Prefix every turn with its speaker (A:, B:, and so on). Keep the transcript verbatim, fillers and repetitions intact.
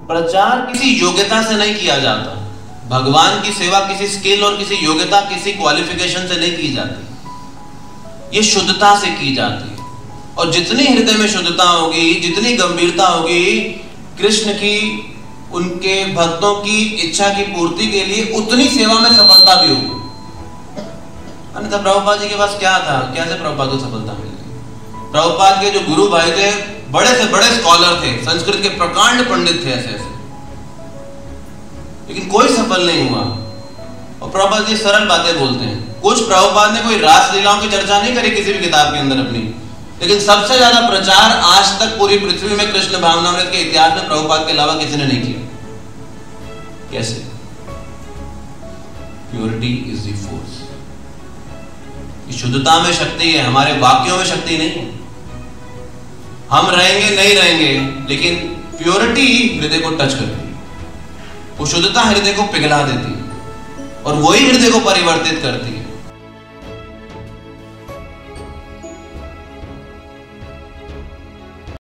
A: प्रचार किसी योग्यता से नहीं किया जाता। भगवान की सेवा किसी स्किल और किसी योग्यता, किसी क्वालिफिकेशन से नहीं की जाती, ये शुद्धता से की जाती है। और जितनी हृदय में शुद्धता होगी, जितनी गंभीरता होगी कृष्ण की, उनके भक्तों की इच्छा की पूर्ति के लिए, उतनी सेवा में सफलता भी होगी। अन्यथा प्रभुपाद जी के पास क्या था, कैसे प्रभुपाद को सफलता मिली? प्रभुपाद के जो गुरु भाई थे बड़े से बड़े स्कॉलर थे, संस्कृत के प्रकांड पंडित थे ऐसे ऐसे, लेकिन कोई सफल नहीं हुआ। और प्रभुपाद जी सरल बातें बोलते हैं। कुछ प्रभुपाद ने कोई रास लीलाओं की चर्चा नहीं करी किसी भी किताब के अंदर अपनी, लेकिन सबसे ज्यादा प्रचार आज तक पूरी पृथ्वी में कृष्ण भावनामृत के इतिहास में प्रभुपाद के अलावा किसी ने नहीं किया। कैसे? Purity is the force. शुद्धता में शक्ति है, हमारे वाक्यों में शक्ति नहीं है। हम रहेंगे नहीं रहेंगे, लेकिन प्योरिटी हृदय को टच करती है, वो शुद्धता हृदय को पिघला देती है और वही हृदय को परिवर्तित करती है।